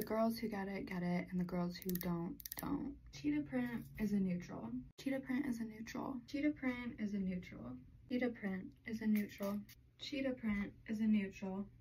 girls who get it, and the girls who don't. Cheetah print is a neutral. Cheetah print is a neutral. Cheetah print is a neutral. Cheetah print is a neutral. Cheetah print is a neutral.